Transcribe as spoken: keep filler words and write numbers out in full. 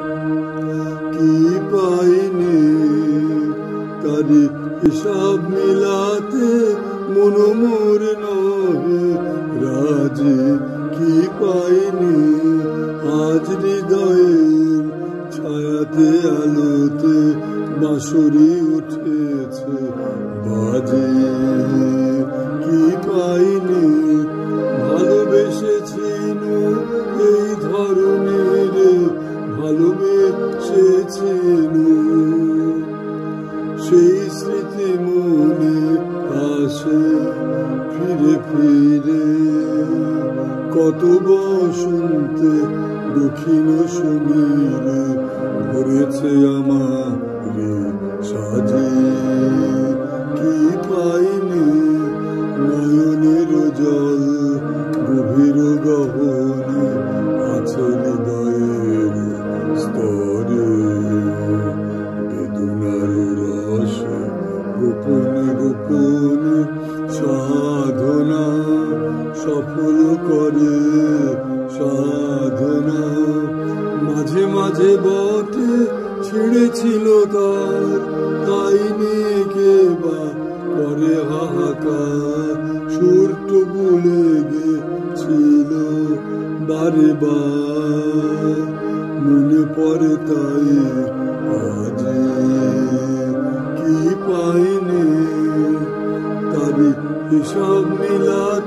কি পাইনি তারি হিসাব মিলাতে মন মোর নহে রাজি। কি পাইনি আজ হৃদয়ের ছায়াতে আলোতে বাঁশরি উঠেছে বাজে। কি পাইনি ভালোবেসেছিনু এই ধরনের ভালোবেসেছিনু সেই স্মৃতি মনে আসে ফিরে ফিরে। কত বসন্তে দক্ষিণ সমীরে ভরেছে আমার সাজে। কি পাইনি নয়নের জল গভীর গহনে আছে হৃদয়ের স্তরে। বেদনার রসে গোপনে গোপনে সাধনা সফল করে সাধনা। মাঝে মাঝে বটে ছেড়েছিল তার তাই নিয়ে কে বা করে হাহাকার। সুরটো ভুলে গেছিল বারে বার মনে পড়ে তাই আজ। কি পাইনি তারি হিসাব মিলা